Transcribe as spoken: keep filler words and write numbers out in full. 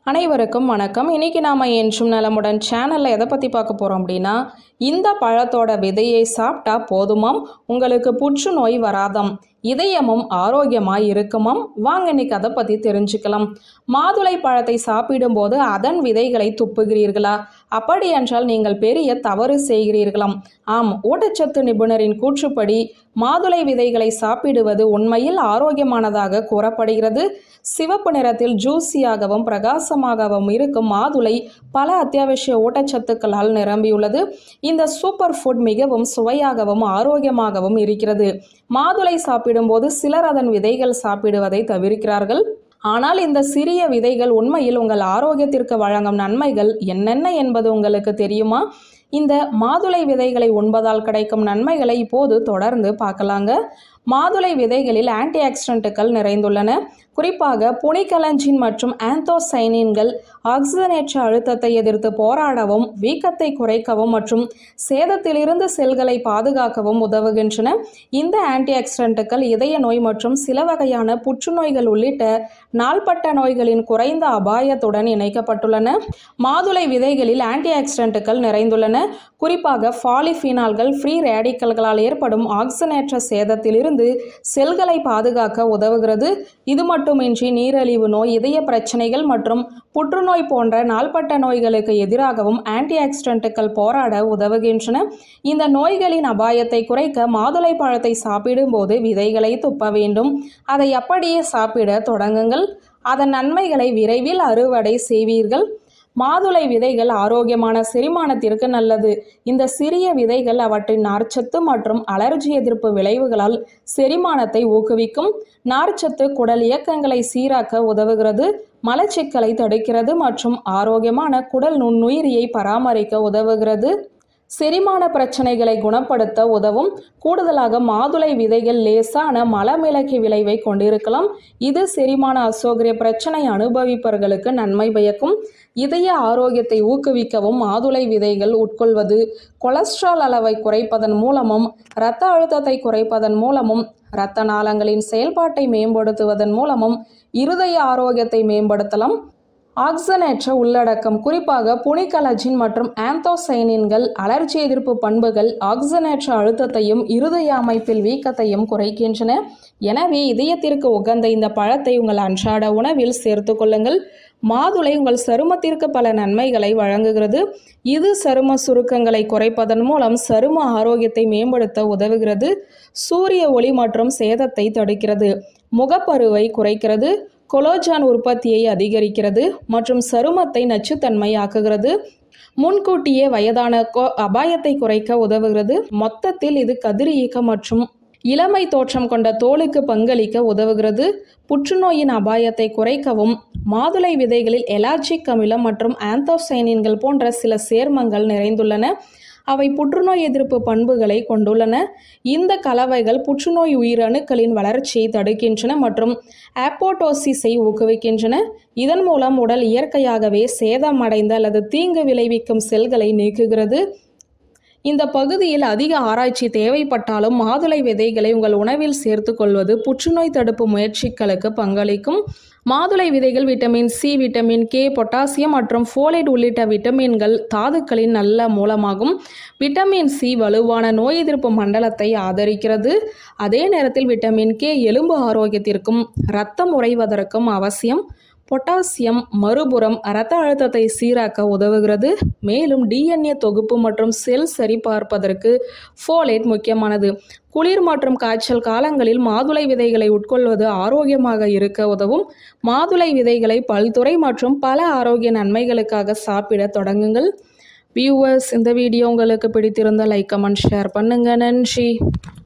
அனைவருக்கும் வணக்கம். இன்னைக்கு நாம என்றும் நலமுடன் சேனல்ல எதை பத்தி பார்க்க போறோம் அப்படின்னா, இந்த பழத்தோட விதையை சாப்பிட்டா போதுமாம், உங்களுக்கு புற்றுநோய் வராதாம், இதயமும் ஆரோக்கியமாய் இருக்குமாம். வாங்க இன்னைக்கு அதை பத்தி தெரிஞ்சுக்கலாம். மாதுளை பழத்தை சாப்பிடும்போது அதன் விதைகளை துப்புகிறீர்களா? அப்படி என்றால் நீங்கள் பெரிய தவறு செய்கிறீர்களாம். ஆம், ஊட்டச்சத்து நிபுணரின் கூற்றுப்படி மாதுளை விதைகளை சாப்பிடுவது உண்மையில் ஆரோக்கியமானதாக கூறப்படுகிறது. சிவப்பு நிறத்தில் ஜூசியாகவும் பிரகாசமாகவும் இருக்கும் மாதுளை பல அத்தியாவசிய ஊட்டச்சத்துக்களால் நிரம்பியுள்ளது. இந்த சூப்பர் ஃபுட் மிகவும் சுவையாகவும் ஆரோக்கியமாகவும் இருக்கிறது. மாதுளை சாப்பிடும்போது சிலர் அதன் விதைகள் சாப்பிடுவதை தவிர்க்கிறார்கள். ஆனால் இந்த சிறிய விதைகள் உண்மையில் உங்கள் ஆரோக்கியத்திற்கு வழங்கும் நன்மைகள் என்னென்ன என்பது உங்களுக்கு தெரியுமா? இந்த மாதுளை விதைகளை உண்பதால் கிடைக்கும் நன்மைகளை இப்போது தொடர்ந்து பார்க்கலாங்க. மாதுளை விதைகளில் ஆன்டி ஆக்சிடென்ட்டுகள் நிறைந்துள்ளன. குறிப்பாக புனிகலஞ்சின் மற்றும் ஆந்தோசைனின்கள் ஆக்சிஜனேற்ற அழுத்தத்தை எதிர்த்து போராடவும், வீக்கத்தை குறைக்கவும் மற்றும் சேதத்திலிருந்து செல்களை பாதுகாக்கவும் உதவுகின்றன. இந்த ஆன்டி ஆக்சிடென்ட்டுகள் இதய நோய் மற்றும் சில வகையான புற்றுநோய்கள் உள்ளிட்ட நாள்பட்ட நோய்களின் குறைந்த அபாயத்துடன் இணைக்கப்பட்டுள்ளன. மாதுளை விதைகளில் ஆன்டி ஆக்சிடென்ட்டுகள் நிறைந்துள்ளன. குறிப்பாக பாலிஃபினால்கள் ஃப்ரீ ரேடிக்கல்களால் ஏற்படும் ஆக்சிஜனேற்ற சேதத்திலிருந்து செல்களை பாதுகாக்க உதவுகிறது. இது மட்டுமின்றி நீரிழிவு நோய், இதய பிரச்சனைகள் மற்றும் புற்றுநோய் போன்ற நாள்பட்ட நோய்களுக்கு எதிராகவும் ஆன்டி ஆக்சிடென்ட்டுகள் போராட உதவுகின்றன. இந்த நோய்களின் அபாயத்தை குறைக்க மாதுளை பழத்தை சாப்பிடும்போது விதைகளை துப்ப வேண்டும். அதை அப்படியே சாப்பிட தொடங்குங்கள். அதன் நன்மைகளை விரைவில் அறுவடை செய்வீர்கள். மாதுளை விதைகள் ஆரோக்கியமான செரிமானத்திற்கு நல்லது. இந்த சிறிய விதைகள் அவற்றின் நார்ச்சத்து மற்றும் அலர்ஜி எதிர்ப்பு விளைவுகளால் செரிமானத்தை ஊக்குவிக்கும். நார்ச்சத்து குடல் இயக்கங்களை சீராக்க உதவுகிறது, மலச்சிக்கலை தடுக்கிறது மற்றும் ஆரோக்கியமான குடல் நுண்ணுயிரியை பராமரிக்க உதவுகிறது. செரிமான பிரச்சனைகளை குணப்படுத்த உதவும். கூடுதலாக மாதுளை விதைகள் லேசான மலமிளகி விளைவை கொண்டிருக்கலாம். இது செரிமான அசௌகரிய பிரச்சனை அனுபவிப்பவர்களுக்கு நன்மை பயக்கும். இதய ஆரோக்கியத்தை ஊக்குவிக்கவும் மாதுளை விதைகள் உட்கொள்வது கொலஸ்ட்ரால் அளவை குறைப்பதன் மூலமும், இரத்த அழுத்தத்தை குறைப்பதன் மூலமும், இரத்த நாளங்களின் செயல்பாட்டை மேம்படுத்துவதன் மூலமும் இருதய ஆரோக்கியத்தை மேம்படுத்தலாம். ஆக்சிஜனேற்ற உள்ளடக்கம் குறிப்பாக புனிகலஜின் மற்றும் ஆந்தோசைனின்கள் அலர்ஜி எதிர்ப்பு பண்புகள் ஆக்சிஜனேற்ற அழுத்தத்தையும் இருதய அமைப்பில் வீக்கத்தையும் குறைக்கின்றன. எனவே இதயத்திற்கு உகந்த இந்த பழத்தை உங்கள் அன்றாட உணவில் சேர்த்து கொள்ளுங்கள். மாதுளை உங்கள் சருமத்திற்கு பல நன்மைகளை வழங்குகிறது. இது சரும சுருக்கங்களை குறைப்பதன் மூலம் சரும ஆரோக்கியத்தை மேம்படுத்த உதவுகிறது. சூரிய ஒளி மற்றும் சேதத்தை தடுக்கிறது, முகப்பருவை குறைக்கிறது, கொலோஜான் உற்பத்தியை அதிகரிக்கிறது மற்றும் சருமத்தை நச்சுத்தன்மை ஆக்குகிறது. முன்கூட்டியே வயதான அபாயத்தை குறைக்க உதவுகிறது. மொத்தத்தில் இது கதிரியக்க மற்றும் இளமை தோற்றம் கொண்ட தோலுக்கு பங்களிக்க உதவுகிறது. புற்றுநோயின் அபாயத்தை குறைக்கவும் மாதுளை விதைகளில் எலாஜிக் அமிலம் மற்றும் ஆந்தோசைனின்கள் போன்ற சில சேர்மங்கள் நிறைந்துள்ளன. அவை புற்றுநோய் எதிர்ப்பு பண்புகளை கொண்டுள்ளன. இந்த கலவைகள் புற்றுநோய் உயிரணுக்களின் வளர்ச்சியை தடுக்கின்றன மற்றும் அப்போட்டோசிஸை ஊக்குவிக்கின்றன. இதன் மூலம் உடல் இயற்கையாகவே சேதமடைந்த அல்லது தீங்கு விளைவிக்கும் செல்களை நீக்குகிறது. இந்த பகுதியில் அதிக ஆராய்ச்சி தேவைப்பட்டாலும் மாதுளை விதைகளை உங்கள் உணவில் சேர்த்து கொள்வது புற்றுநோய் தடுப்பு முயற்சிகளுக்கு பங்களிக்கும். மாதுளை விதைகள் vitamin C, vitamin K, potassium மற்றும் ஃபோலேட் உள்ளிட்ட விட்டமின்கள் தாதுக்களின் நல்ல மூலமாகும். விட்டமின் சி வலுவான நோய் எதிர்ப்பு மண்டலத்தை ஆதரிக்கிறது. அதே நேரத்தில் விட்டமின் கே எலும்பு ஆரோக்கியத்திற்கும் இரத்தம் உறைவதற்கும் அவசியம். பொட்டாசியம் மறுபுறம் இரத்த அழுத்தத்தை சீராக்க உதவுகிறது. மேலும் டிஎன்ஏ தொகுப்பு மற்றும் செல் சரிபார்ப்பதற்கு ஃபோலேட் முக்கியமானது. குளிர் மற்றும் காய்ச்சல் காலங்களில் மாதுளை விதைகளை உட்கொள்வது ஆரோக்கியமாக இருக்க உதவும். மாதுளை விதைகளை பல்துறை மற்றும் பல ஆரோக்கிய நன்மைகளுக்காக சாப்பிட தொடங்குங்கள். வியூவர்ஸ், இந்த வீடியோ உங்களுக்கு பிடித்திருந்தால் லைக், கமெண்ட், ஷேர் பண்ணுங்க. நன்றி.